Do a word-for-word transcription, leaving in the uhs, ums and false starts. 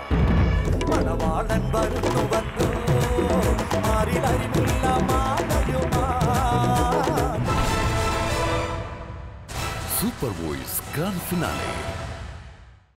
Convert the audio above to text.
മണവാളൻ വരുന്നു വന്നു മാറിലരിമുള്ള മാലയുമാ. Super voice grand finale